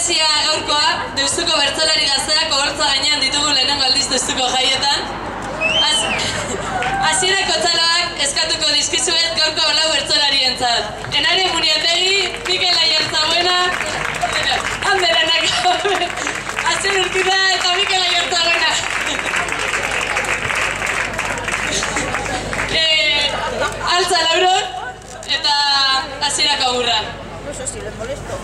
berezia gaurkoa, Deustuko bertsolari gazteak oholtza gainean ditugu lehenengo aldiz Deustuko jaietan. Hasierako txaloak eskatuko dizkizuet gaurko lau bertsolarientzat. Enare Muniategi, Mikel Aiartzabuena, Anderenak, Asier Urquiza eta Mikel Aiartzabuena. Altza Lauron eta Hasierak Agurra. Eso sí, les molesto.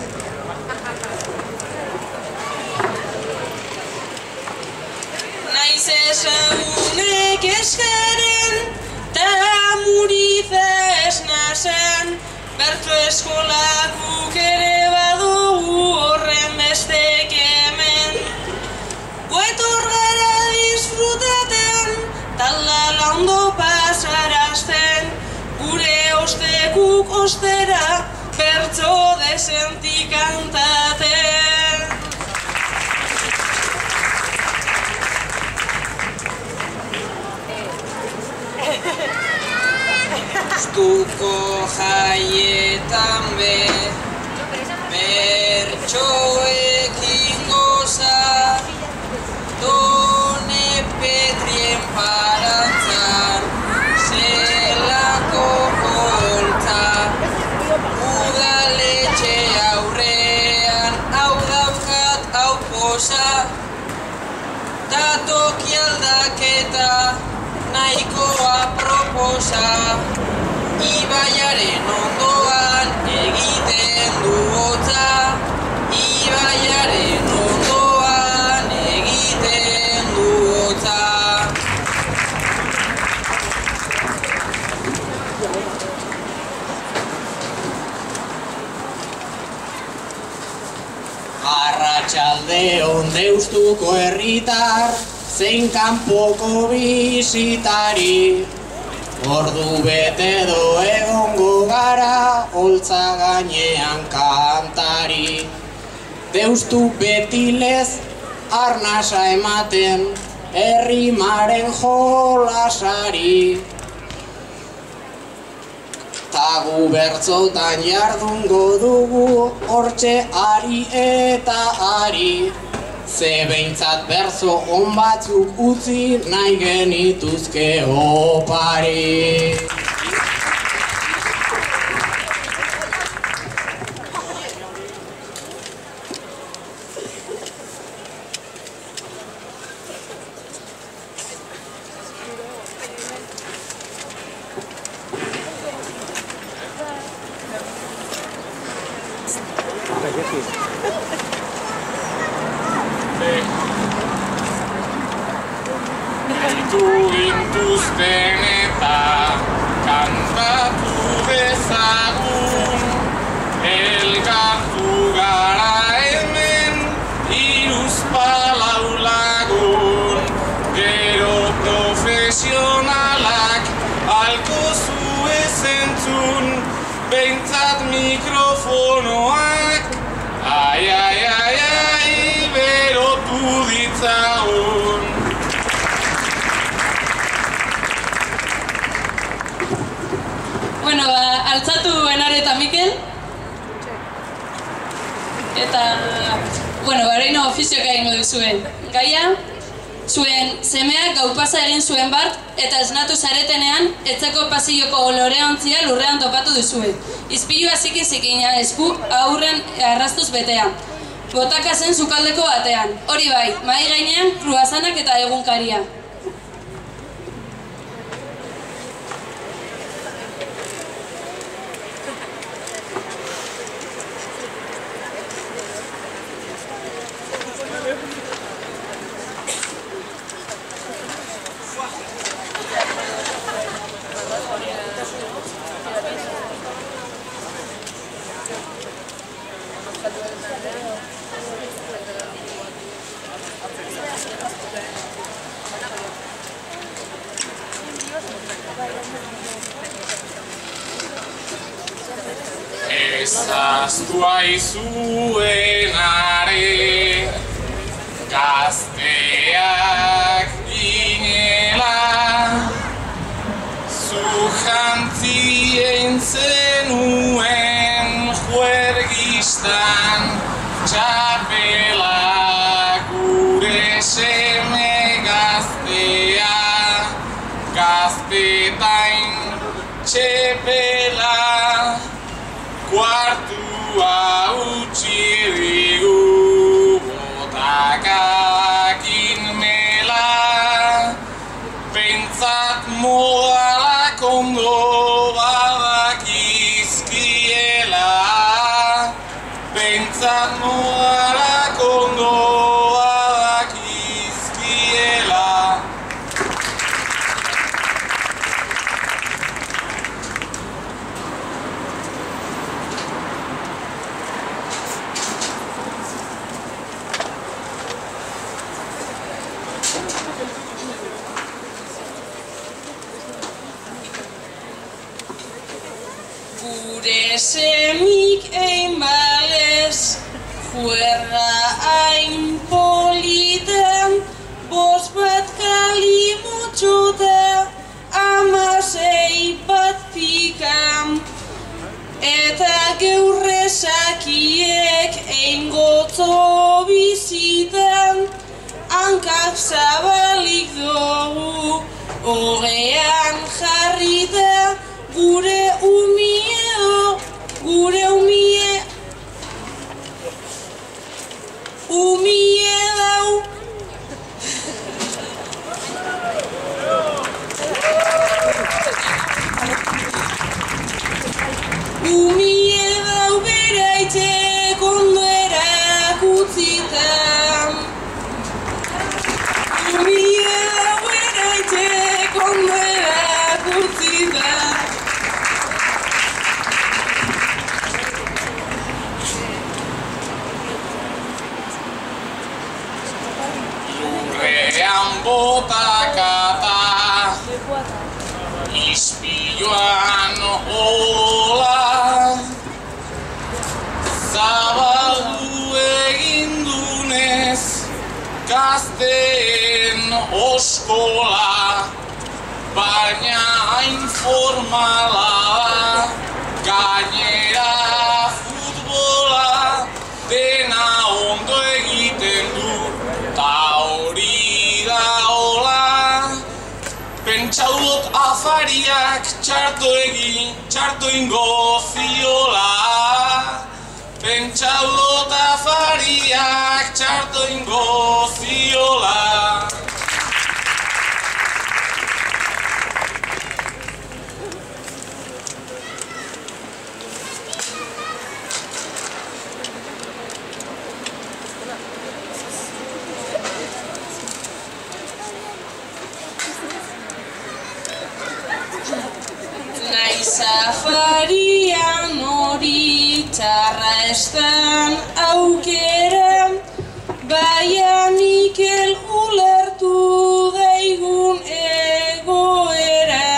Naiz esagunek eskaren, ta murizez nasen, bertso eskola guk ere badugu horren bestek hemen. Guetor gara disfrutaten, talala ondo pasarazten, gure ostekuk ostera, bertso desenti kantaten. Deustuko jaietan bertsoekin goza, Done Petrien parantzan, zelako holtza, udaletxe aurrean, hau daukat hau posa, ta toki aldaketa nahikoa proposa, ibaiaren ondoan egiten du hotza, ibaiaren ondoan egiten du hotza. Arratsaldeon Deustuko herritar, zein kanpoko bisitari, ordu bete do egongo gara, holtza gainean kantari. Deustu betilez arnasa ematen, errimaren jolasari. Ta gu bertzotan jardungo dugu, hortxe ari eta ari. Ze behintzat berzo on batzuk utzi nahi genituzke opari. Deitu gintuzten eta kantatu dezagun, elkartu gara hemen hiruzpalau lagun, gero profesionalak alko zuez entzun, behintzat mikrofonoak, ai, berotu ditzagun. Bueno, altzatu Enare eta Mikel. Eta, bueno, oraino ofizioak egingo duzuen. Gaia, zuen semeak gaupasa egin zuen bart, eta esnatu zaretenean, etzeko pasilloko loreontzia lurrean topatu duzuen. Izpilua zikina esku aurren arrastuz betean. Botaka zen sukaldeko batean. Hori bai, mahai gainean kruasanak eta egunkaria. Ezaztu aizuen are, gazteak ginela, zu jantzien zenuen juergistan, txapela gure seme gaztea, gaztetain txepela, kuartua utzi digu botakakin mela, pentsat modalak ondo badakizkiela, pentsat modalak ondo badakizkiela. Gure semik ein balez, juerra hain polita, bost bat kalimotxota, 16 bat pika, eta geurrezakiek ein gotzo bizitan, hankak zabalik dugu, hogean jarrita, gure umie dau. Umie dau beraitek ondo erakutzita. Umie dau beraitek ondo erakutzita. Lurrean botakata, ispiluan ola, zabaldu egin dunez, gazteen oskola, baina hain formala da, gainera futbola, dena ondo egiten du, ta hori da hola. Pentsau dut afariak txarto ingo ziola. Pentsau dut afariak txarto ingo ziola. Naiz afarian hori txarra estan aukera, baina Mikel ulertu daigun egoera.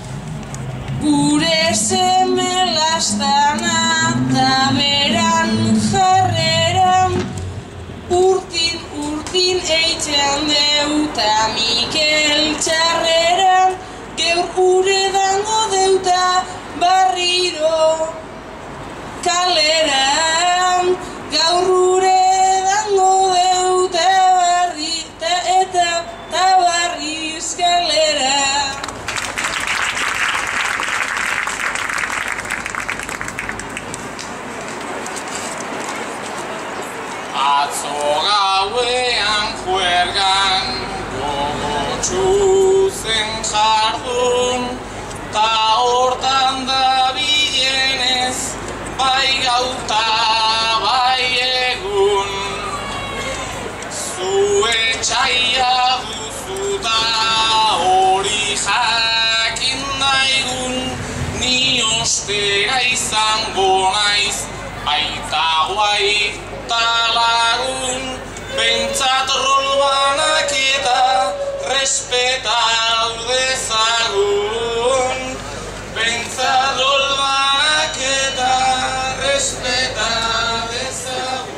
Gure seme lastana taberan jarrera, urtin eitzen deuta Mikel txarrera, geur ure dango deuta barriro kalera, gaur ure dango deuta eta barriz kalera. Atzo gauean juergan gogotsu zen jardun, ta hortan da bilenez, bai gauta bai egun. Zu etxaia duzu da hori jakin daigun, ni ostera izango naiz, baita guai lagun, pentsat rol banaketa respetau dezagun. Pentsat rol banaketa respetau dezagun.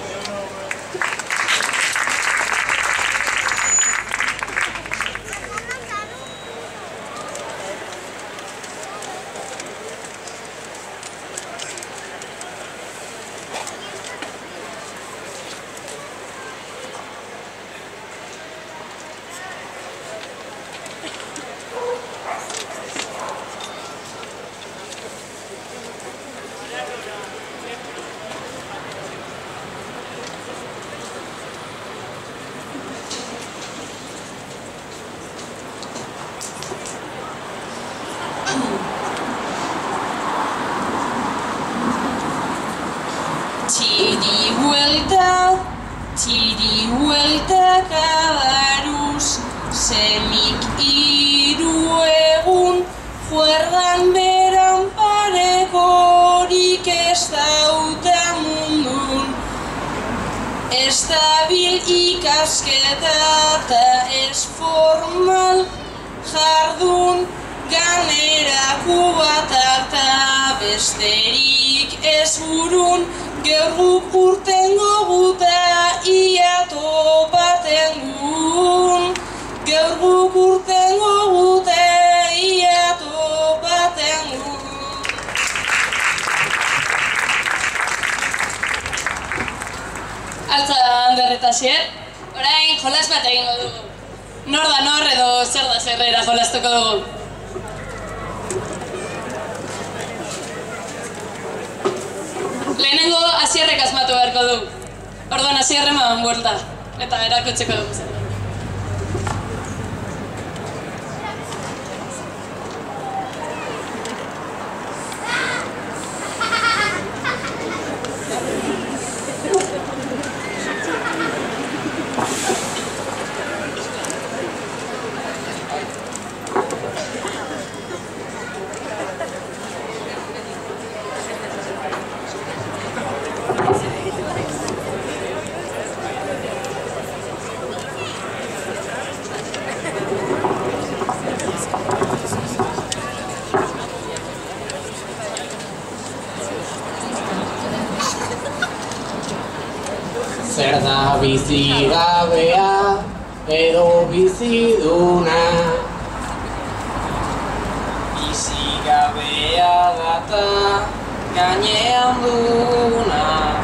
Ziri hueltaka baruz, semik 3 egun, juergan beran parekorik ez dauta mundun. Ez dabil ikasketa eta ez formal jardun, ganerako bat eta besterik ez burun, gaur guk urtengo guta ia topaten gun. Gaur guk urtengo guta ia topaten gun. Altza Ander eta Asier, orain jolas bat egingo dugu. Nor da nor edo zer da zerrera jolastuko dugu. Lehenengo Asierrek asmatu beharko du. Orduan Asierre eman buelta, eta erakutsiko dugu zen. Zer da bizigabea edo biziduna? Bizigabea data gainean duna.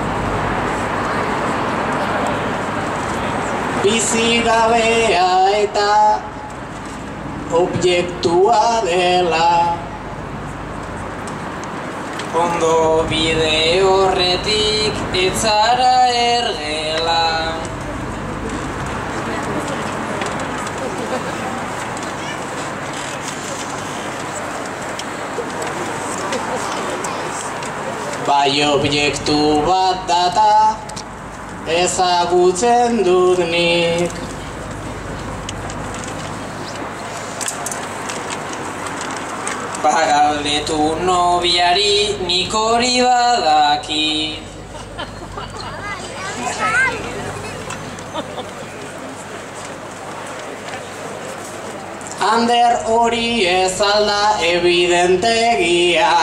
Bizigabea eta objektua dela. Ondo bide horretik ez zara ergela. Bai objektu bat data ezagutzen dut nik. Bagaldetu nobiari nik hori badaki. Ander hori ez alda evidentegia.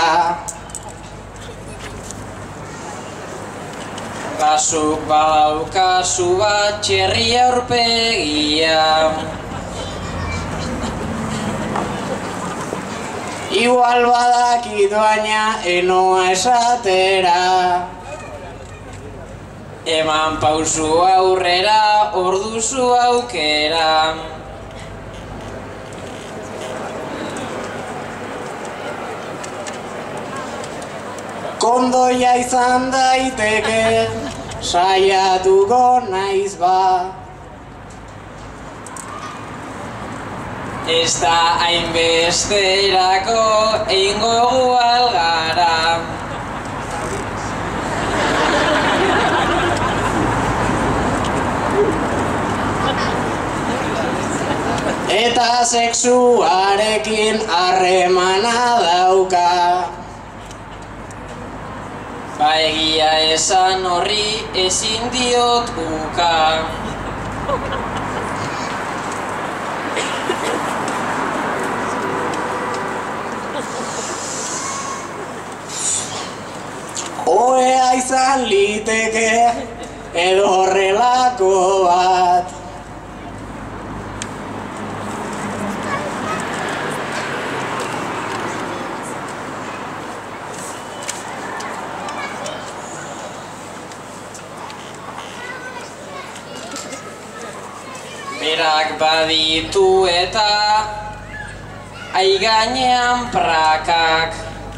Kasuk badaukazu bat txerri aurpegia. Igual badakit baina enoa esatera. Eman pausu aurrera hor duzu aukera. Kondoia izan daiteke, saiatuko naiz ba. Ez da hainbesterako egingo gu algara. Eta sexuarekin harremana dauka. Ba egia esan horri ezin diot uka. Ohea izan liteke edo horrelako bat. Berak baditu eta aigainean prakak.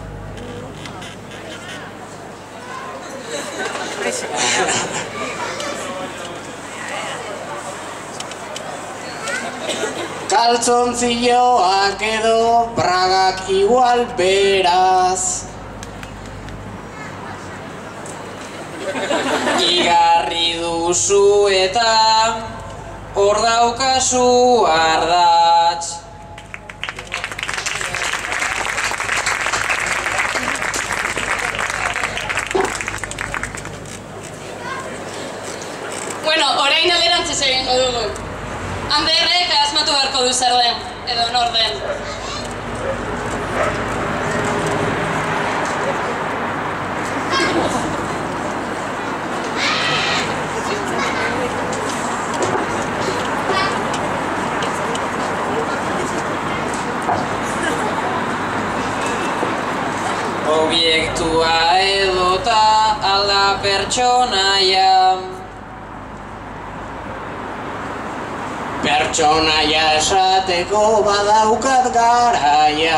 Kaltzontzioak edo bragak igual beraz. Igarri du duzu eta hor daukazu ardatz. Bueno, orain alderantziz egingo dugu. Anderrek asmatu beharko du zer den, edo nor den. Obiektua edota alda pertsonaia. Pertsonaia esateko badaukat garaia.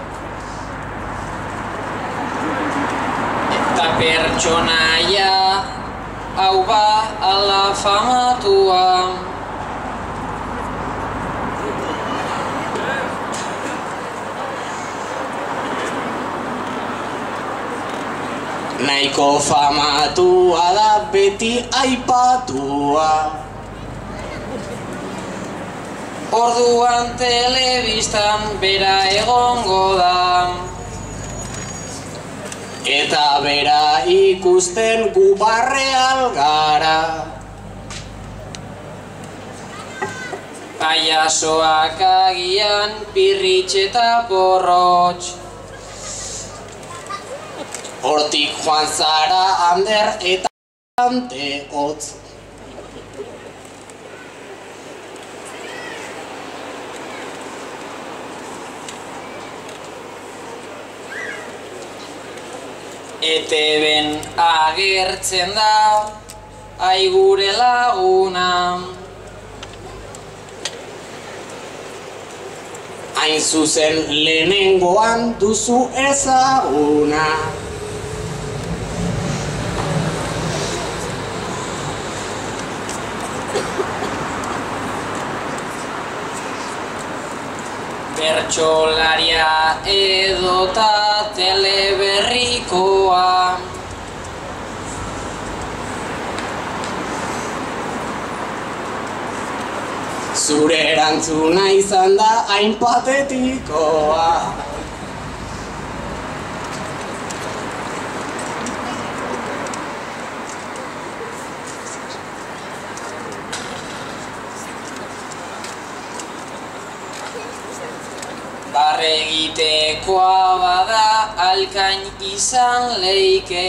Eta pertsonaia hau ba ala famatua. Nahiko famatua da beti aipatua. Orduan telebistan bera egongo da. Eta bera ikusten gu barreal gara. Paiasoak agian pirritx eta porrotx. Hortik joan zara Ander eta ante hotz. ETB-n agertzen da aigure laguna. Hain zuzen lehenengoan duzu ezaguna. Bertsolaria edota teleberrikoa. Zure erantzuna izan da hain patetikoa. Barregitekoa bada alkain izan leike.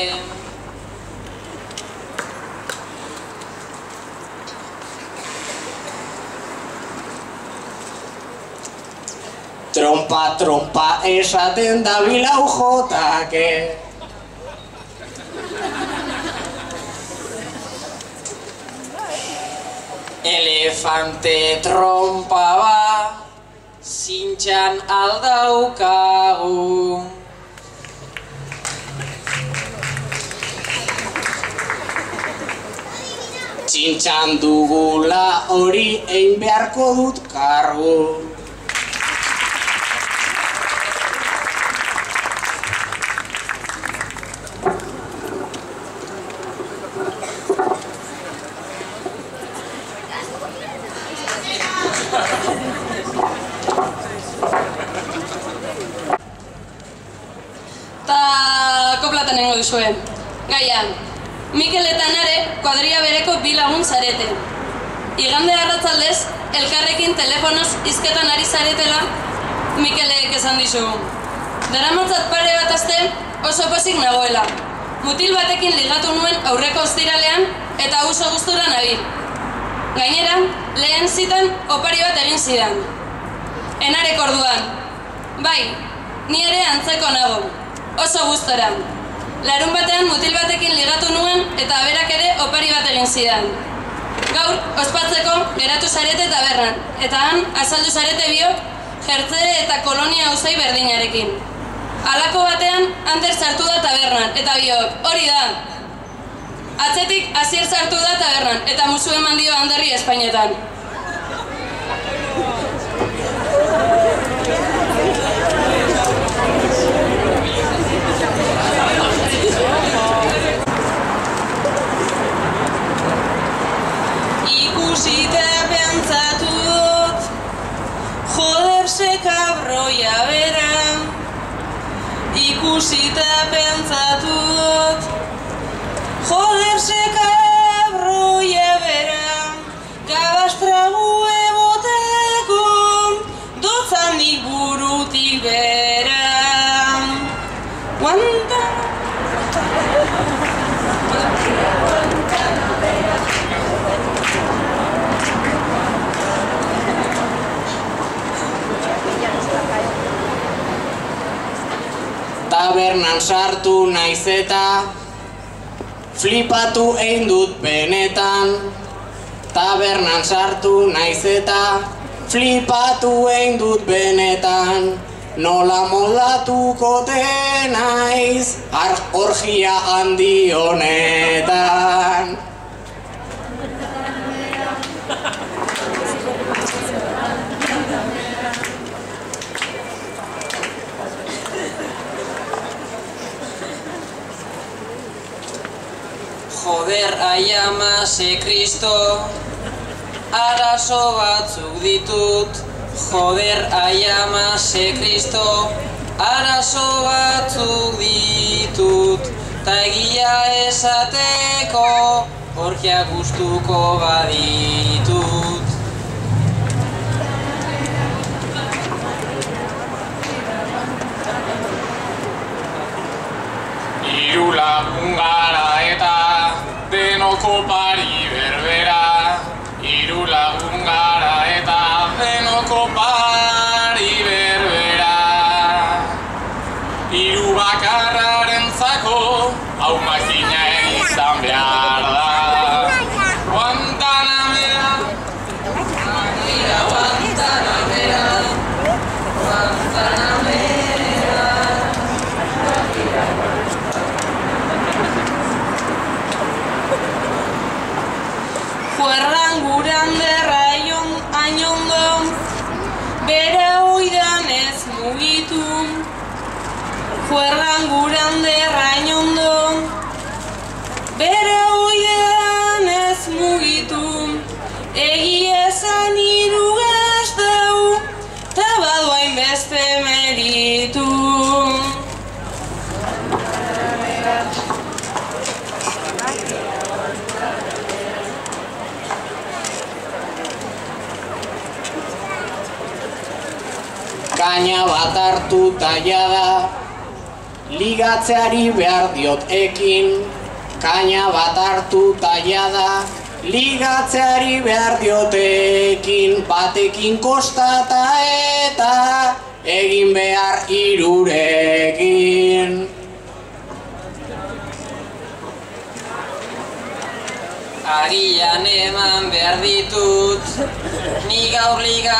Trompa, trompa esaten dabilau jotake. Elefante trompa ba zintxan aldaukagu. Txintxan dugula hori egin beharko dut kargu. Ta koplatan nengo duzuen. Gaian, Mikel eta Nare kuadria bereko bi lagun zarete. Igande arratzaldez, elkarrekin telefonoz hizketan ari zaretela, Mikelek esan dizu. Daramatzat pare bat aste oso pozik nagoela. Mutil batekin ligatu nuen aurreko ostiralean eta oso gustura nabil. Gainera, lehen zitan opari bat egin zidan. Enarek orduan. Bai, ni ere antzeko nago. Oso gustora. Larun batean mutil batekin ligatu nuen eta berak ere opari bat egin zidan. Gaur, ospatzeko geratu zarete tabernan, eta han azaldu zarete biok jertze eta kolonia auzai berdinarekin. Halako batean Ander sartu da tabernan, eta biok, hori da. Atzetik Asier sartu da tabernan, eta musu eman dio Anderri Espainetan. kabroia bera, ikusita pentsatu dut, joder ze kabroia bera, gabastrague boteko, dotzanik burutik bera. Tabernan sartu naiz eta flipatu egin dut benetan. Tabernan sartu naiz eta flipatu egin dut benetan. Nola moldatuko naiz orgia handi honetan. Joder, ai ama, ze Kristo, arazo batzuk ditut. Joder, ai ama, ze Kristo, arazo batzuk ditut. Ta egia esateko, orgia gustuko baditut. Hiru lagun gara eta denoko pari berbera. Hiru lagun gara eta denoko pari berbera. Hiru bakarrarentzako hau makina izan behar da. Guantanamera, Guantanamera, Guantanamera. Juerran guranderra ainondo, bera oidan ez mugitu. Juerran guranderra ainondo, bera oidan ez mugitu. Egia esan hiru gaztau, ta badu hainbeste meritu. Kaina bat hartu jada, ligatzeari behar diot ekin. Kaina bat hartu jada, ligatzeari behar diot ekin. Batekin kostata eta egin behar hirurekin. Agian eman behar ditut, ni gaur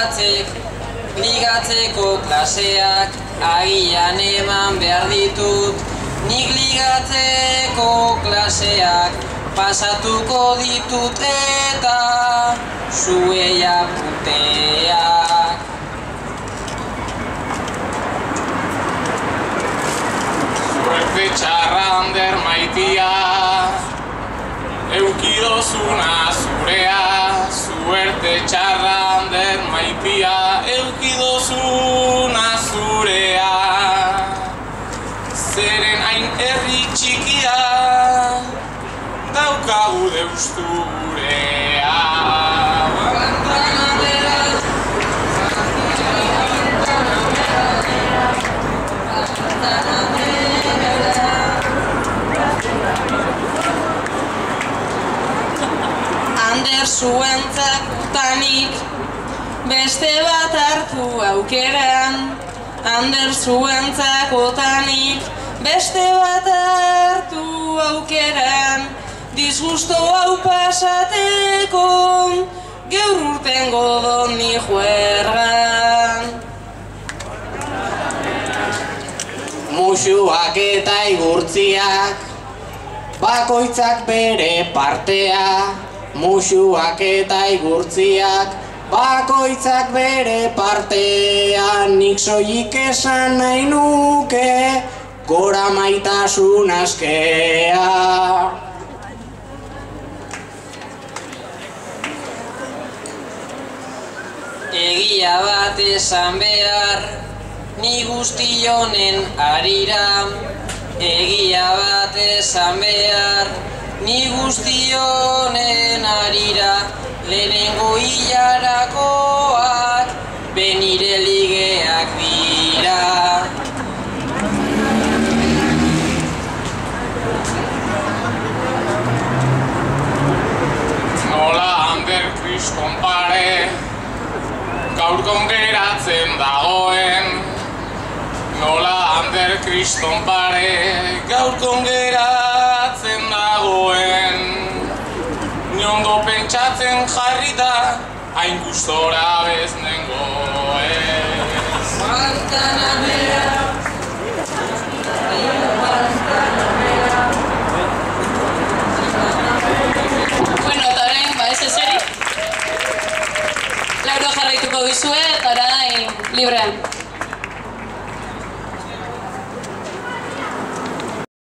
ligatzeko klaseak. Agian eman behar ditut, nik ligatzeko klaseak. Pasatuko ditut eta zueia puteak. suerte txarrander maitia, eukidozuna zurea. Suerte txarrander maitia, eukidozuna zurea. Zeren hain herri txikia, daukagu deusturea. Ander zuentzak tanik, beste bat hartu aukeran. Ander zuentzak otanik, beste bat hartu aukeran. Disgusto hau pasateko, gaur urtengo doni juergan. Musuak eta igurtziak, bakoitzak bere partea. Musuak eta igurtziak, bakoitzak bere partea. Nik soilik esan nahi nuke, gora maitasun askea. Egia bat esan behar, ni guzti honen harira, egia bat esan behar, ni guzti honen harira, lehenengo hilarakoak, benire ligeak dira. Nola Ander Kriston pare, gaurkon geratzen dagoen. Nola Ander Kriston pare, gaurkon geratzen dagoen. Niondo pentsatzen jarri da, hain gustora bez nengoen. Guantanamera, Bueno, eta orain, ez eseri. Lauro jarraituko duzue, eta orain librean.